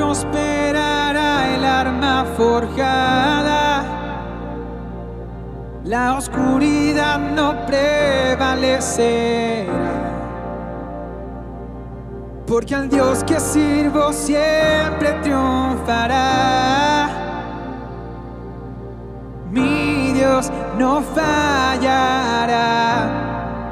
prosperará el arma forjada, la oscuridad no prevalecerá, porque al Dios que sirvo siempre triunfará. Mi Dios no fallará.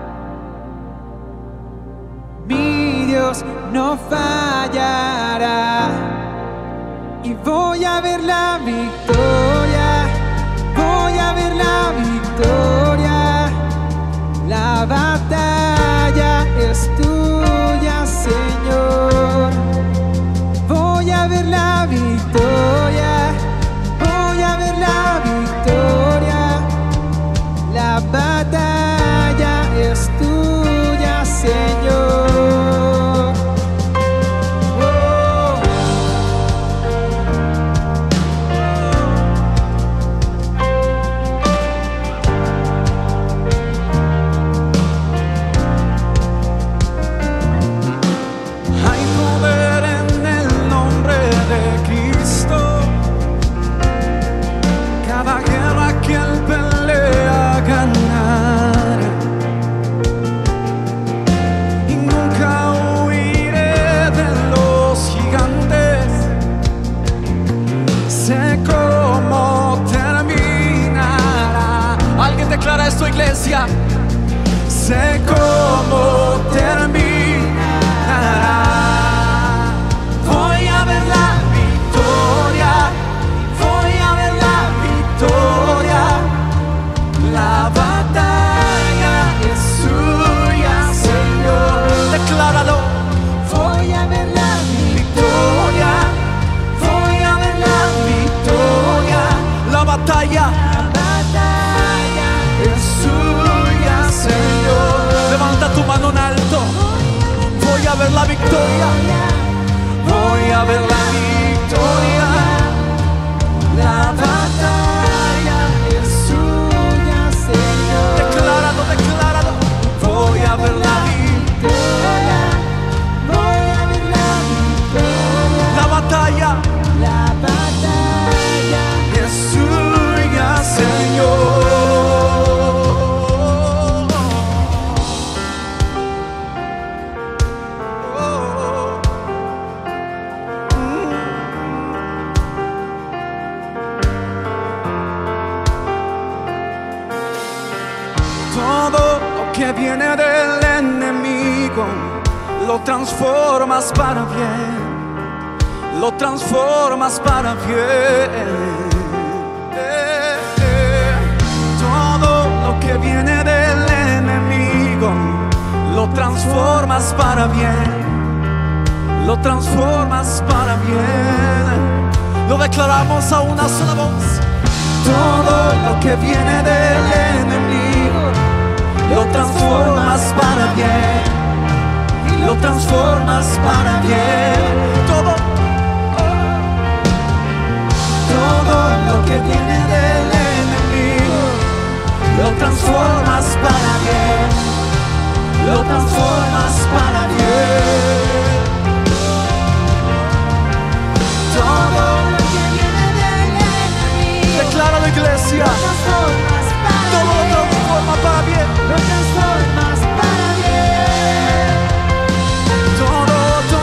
Mi Dios no fallará. Y voy a ver la victoria, voy a ver la victoria. La batalla es tuya, Señor. Voy a ver la victoria, voy a ver la victoria. La batalla es tuya, Señor. Esto, iglesia, sé cómo terminará. Voy a ver la victoria, voy a ver la victoria. La batalla es suya, Señor. Decláralo. Voy a ver la victoria, voy a ver la victoria. La batalla es suya, Señor. Levanta tu mano en alto. Voy a ver la victoria, voy a ver la victoria. La batalla es suya, Señor. Decláralo, decláralo. Voy a ver la victoria, voy a ver la victoria. La batalla es suya, Señor. Todo lo que viene del enemigo lo transformas para bien, lo transformas para bien. Todo lo que viene del enemigo lo transformas para bien, lo transformas para bien. Lo declaramos a una sola voz. Todo lo que viene del enemigo lo transformas para bien, lo transformas para bien. Todo lo que viene del enemigo lo transformas para bien, lo transformas para bien. Todo lo que viene del enemigo, declara la iglesia, lo transformas para bien. Todo lo transforma para bien, lo transformas para bien. Todo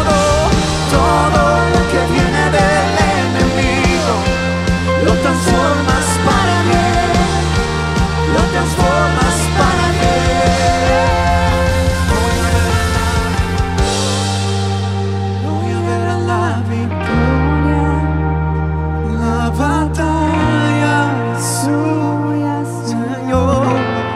lo que viene del enemigo lo transformas para bien, lo transformas para bien. Voy a ver la victoria, la batalla es suya, Señor.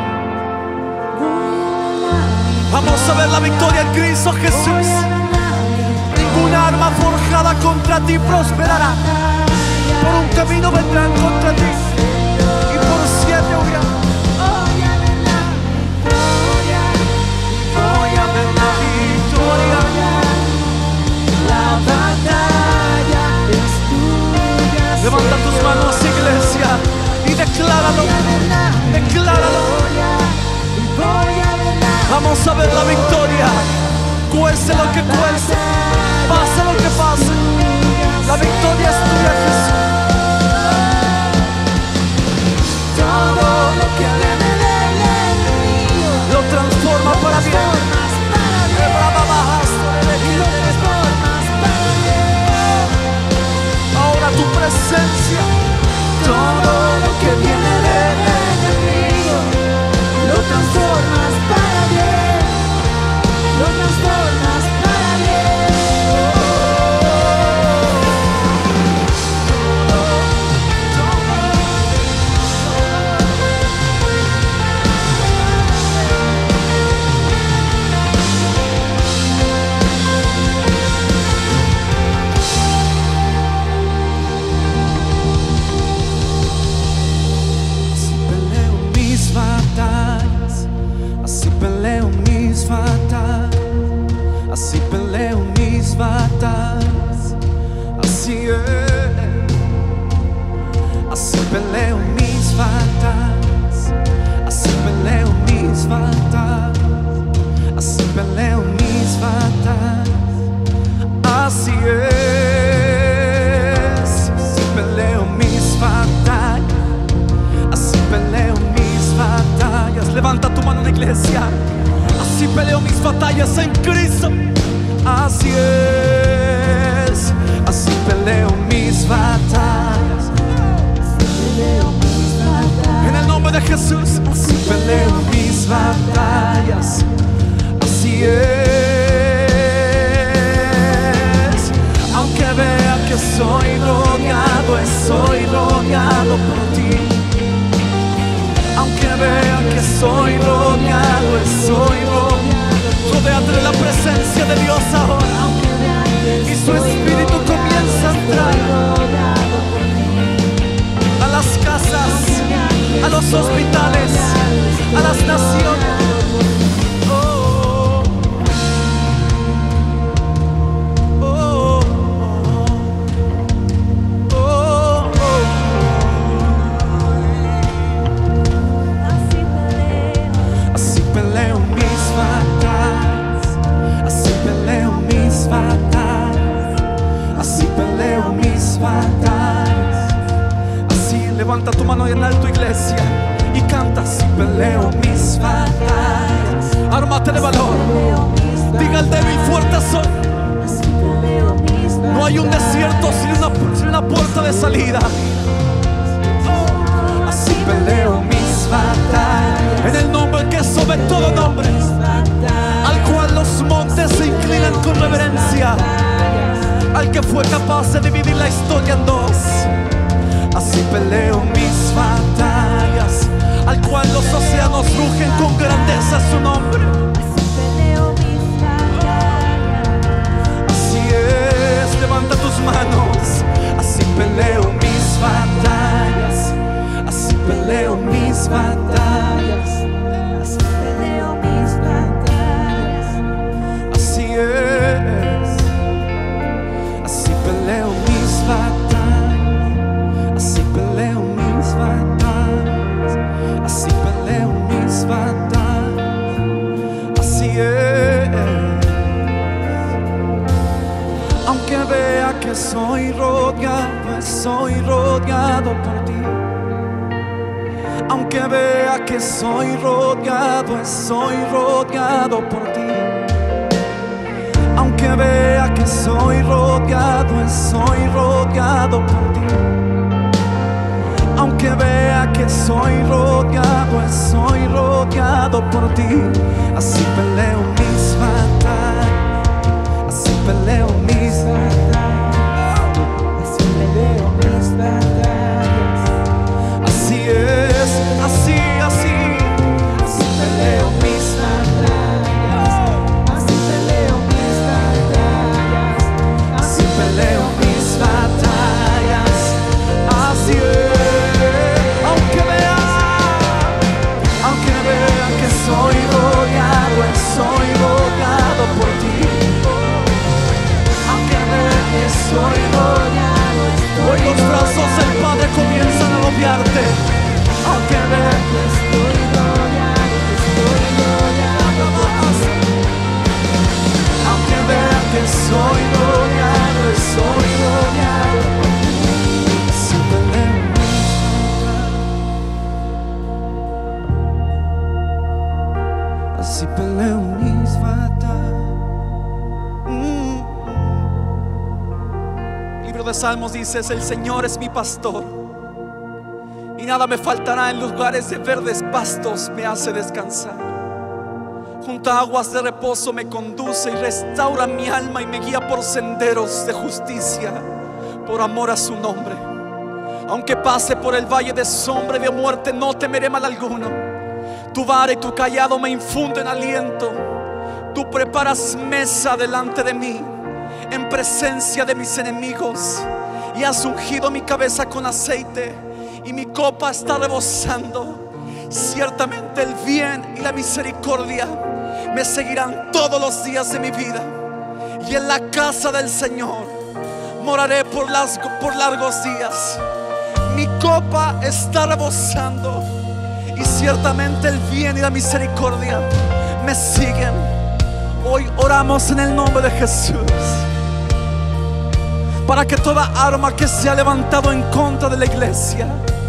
Vamos a ver la victoria en Cristo Jesús. Ninguna arma forjada contra ti prosperará. Por un camino vendrán contra ti y por 7 huirán. Voy a ver la victoria, voy a ver la victoria. La batalla es tuya. Levanta tus manos, iglesia, y decláralo, decláralo. Vamos a ver la victoria, cueste lo que cueste, pase lo que pase. La victoria es tuya, Jesús. Todo lo que viene del enemigo Lo transforma para bien. transformas para bien. Y lo transformas para bien. Ahora tu presencia. Todo lo que viene del enemigo lo transformas para bien. Lo transformas para bien. Así peleo mis batallas, así peleo mis batallas, así es. Así peleo mis batallas, así peleo mis batallas, así peleo mis batallas, así es. Así peleo mis batallas, así peleo mis batallas. Levanta tu mano en la iglesia. Así peleo mis batallas en Cristo. Así es. Así peleo mis batallas. En el nombre de Jesús. Así peleo mis batallas. Así es. Aunque vea que soy rodeado por ti. Aunque vea que soy rodeado, rodéate de la presencia de Dios ahora. Y su Espíritu comienza a entrar a las casas, a los hospitales, a las naciones. Oh, oh, oh, oh, oh. Así peleo mis batallas, así peleo mis batallas, así peleo mis batallas. Así levanta tu mano en alto, iglesia, y canta. Así peleo mis batallas. Ármate de valor. Diga al débil, fuerte soy. No hay un desierto sin una puerta de salida. Así peleo mis batallas. En el nombre que sobre todo nombre, al cual los montes se inclinan con reverencia, al que fue capaz de dividir la historia en dos. Así peleo mis batallas, al cual los océanos rugen con grandeza su nombre. Así es, levanta tus manos. Así peleo mis batallas, así peleo mis batallas, así peleo mis batallas. Así es, así peleo mis batallas, así peleo mis batallas, así peleo mis batallas. Así es. Aunque vea que soy rodeado por ti. Aunque vea que soy rodeado por ti. Aunque vea que soy rodeado por ti. Aunque vea que soy rodeado por ti. Así peleo mis batallas, así peleo mis batallas, así peleo mis batallas. Así es, así peleo mis batallas, así peleo mis batallas, así peleo mis batallas. Así es. Aunque vea que soy rodeado por ti. Aunque vea que soy rodeado, hoy los brazos del Padre comienzan a rodearte. Aunque vea que estoy rodeado por ti. Aunque vea que soy rodeado libro de Salmos dices: el Señor es mi pastor y nada me faltará. En lugares de verdes pastos me hace descansar. Junto a aguas de reposo me conduce y restaura mi alma y me guía por senderos de justicia por amor a su nombre. Aunque pase por el valle de sombra y de muerte, no temeré mal alguno. Tu vara y tu cayado me infunden aliento. Tú preparas mesa delante de mí en presencia de mis enemigos, y has ungido mi cabeza con aceite y mi copa está rebosando. Ciertamente el bien y la misericordia me seguirán todos los días de mi vida, y en la casa del Señor moraré por largos días. Mi copa está rebosando y ciertamente el bien y la misericordia me siguen. Hoy oramos en el nombre de Jesús para que toda arma que se ha levantado en contra de la iglesia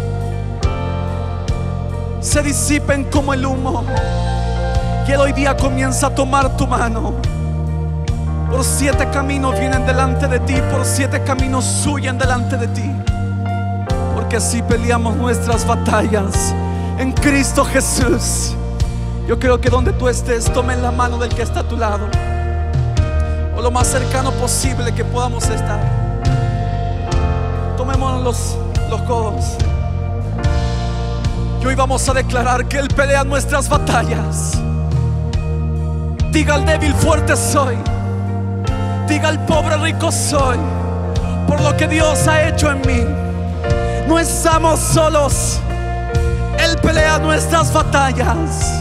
se disipen como el humo. Y hoy día comienza a tomar tu mano. Por 7 caminos vienen delante de ti, por 7 caminos huyen delante de ti, porque así peleamos nuestras batallas en Cristo Jesús. Yo creo que donde tú estés, tomen la mano del que está a tu lado, o lo más cercano posible que podamos estar. Tomémonos los codos. Y hoy vamos a declarar que Él pelea nuestras batallas. Diga al débil: fuerte soy. Diga al pobre: rico soy, por lo que Dios ha hecho en mí. No estamos solos. Él pelea nuestras batallas.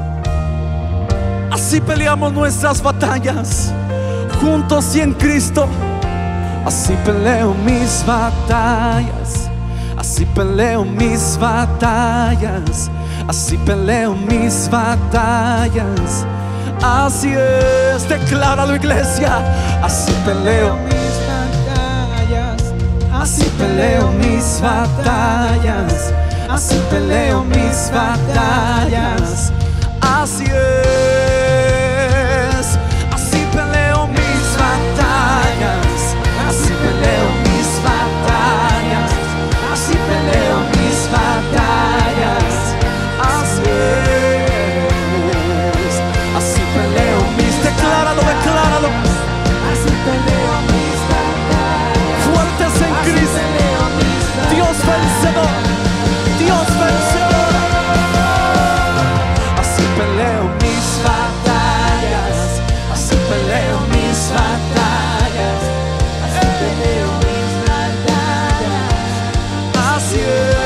Así peleamos nuestras batallas, juntos y en Cristo. Así peleo mis batallas. Así peleo mis batallas. Así peleo mis batallas. Así es, decláralo, iglesia. Así peleo mis batallas. Así peleo mis batallas. Así peleo mis batallas. Así es, así peleo mis batallas. Así peleo mis batallas. Así peleo mis batallas. Así es, así peleo mis. Decláralo, decláralo. Así peleo mis batallas. Fuertes en Cristo. Dios vencedor. Dios vencedor. Así peleo mis batallas. Así peleo mis batallas. Así peleo mis batallas. Así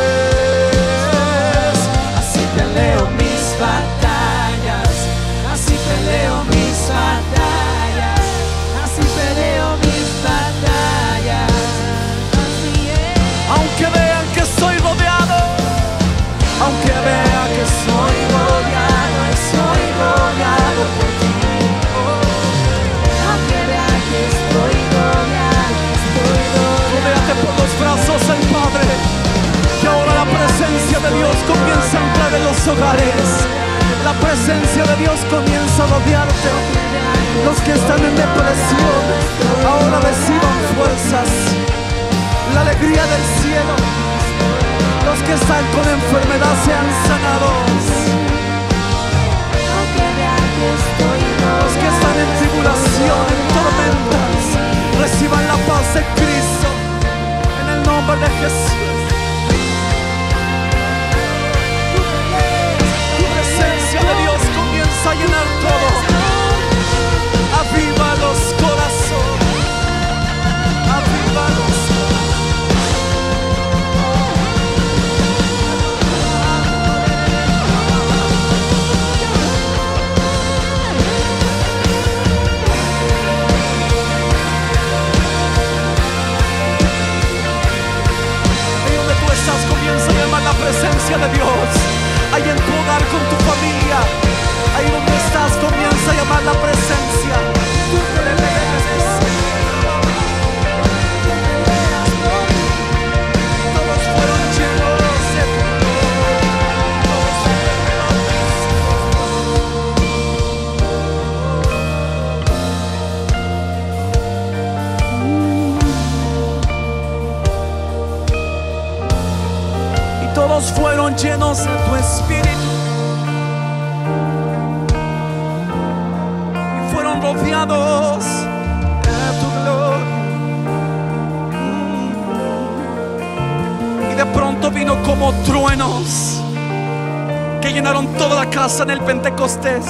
es, Así peleo mis batallas. Así peleo mis batallas. Así peleo mis batallas. Así es. aunque vean que estoy rodeado, Aunque vea que estoy rodeado por ti. Aunque vea que estoy rodeado. rodéate por los brazos del Padre. Y ahora la presencia de Dios comienza a entrar en los hogares. La presencia de Dios comienza a rodearte. Los que están en depresión ahora reciban fuerzas, la alegría del cielo. Los que están con enfermedad sean sanados. Aunque vea que estoy Los que están en tribulación, en tormentas, reciban la paz de Cristo en el nombre de Jesús. Tu presencia de Dios comienza a llenar todo. Aviva los corazones. Aviva los comienza a llamar la presencia de Dios. Ahí en tu hogar con tu familia, ahí donde estás, comienza a llamar la presencia. Todos fueron llenos de Ellos fueron llenos de tu espíritu y fueron rodeados de tu gloria. Y de pronto vino como truenos que llenaron toda la casa en el Pentecostés.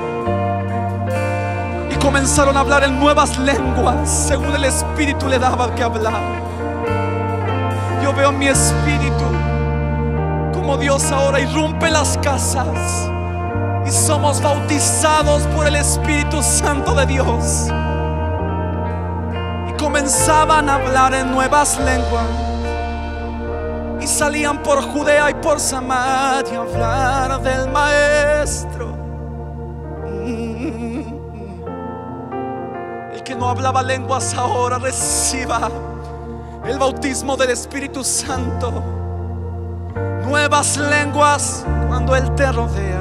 Y comenzaron a hablar en nuevas lenguas según el Espíritu le daba que hablar. Yo veo en mi espíritu como Dios ahora irrumpe las casas y somos bautizados por el Espíritu Santo de Dios. Y comenzaban a hablar en nuevas lenguas y salían por Judea y por Samaria a hablar del Maestro. El que no hablaba lenguas ahora reciba el bautismo del Espíritu Santo. Nuevas lenguas cuando Él te rodea.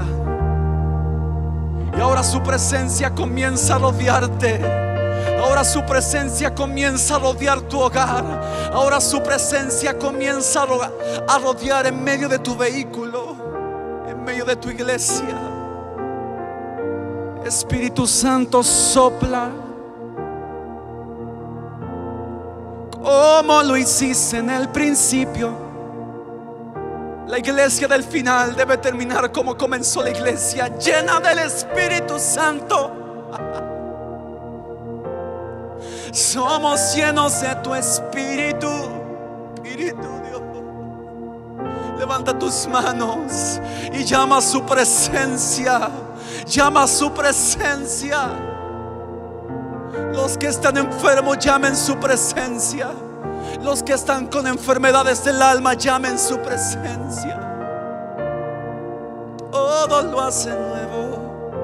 Y ahora su presencia comienza a rodearte. Ahora su presencia comienza a rodear tu hogar. Ahora su presencia comienza a rodear en medio de tu vehículo, en medio de tu iglesia. Espíritu Santo, sopla como lo hiciste en el principio. La iglesia del final debe terminar como comenzó la iglesia, llena del Espíritu Santo. Somos llenos de tu Espíritu. Espíritu Dios, levanta tus manos y llama a su presencia. Llama a su presencia. Los que están enfermos, llamen su presencia. Los que están con enfermedades del alma, llamen su presencia. Todo lo hace nuevo.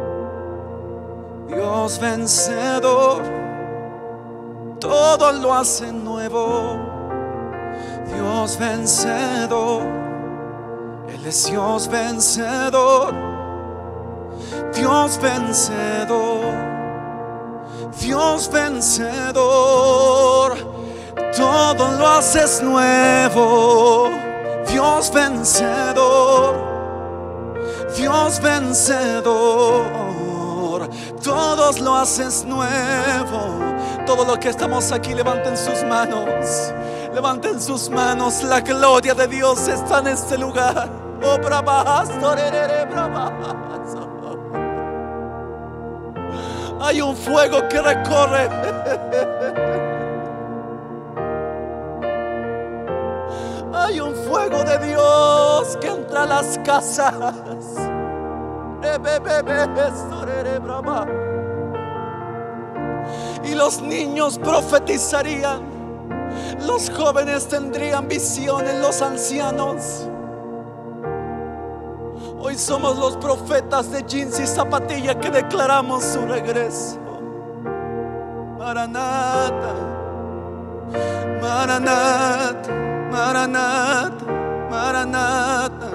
Dios vencedor, todo lo hace nuevo. Dios vencedor, Él es Dios vencedor. Dios vencedor, Dios vencedor, todo lo haces nuevo. Dios vencedor, Dios vencedor, todos lo haces nuevo. Todos los que estamos aquí, levanten sus manos. Levanten sus manos. La gloria de Dios está en este lugar. Oh, bravas, torerere, bravas. Hay un fuego que recorre. Hay un fuego de Dios que entra a las casas. Y los niños profetizarían, los jóvenes tendrían visiones, los ancianos. Hoy somos los profetas de jeans y zapatillas que declaramos su regreso. Maranata, Maranata, Maranata, Maranata.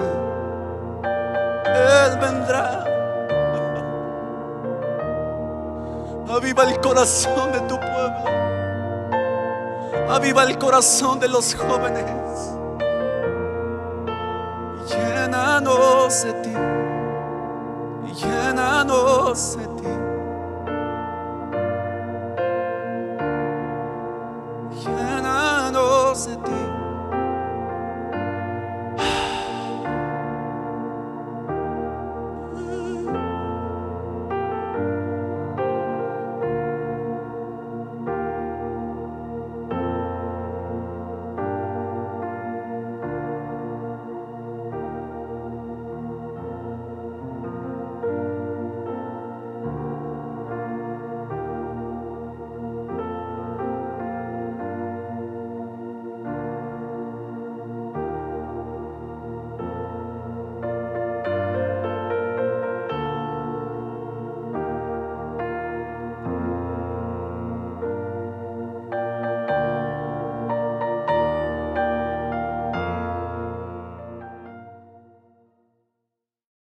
Él vendrá. Aviva el corazón de tu pueblo. Aviva el corazón de los jóvenes. Llénanos de ti. Llénanos de ti.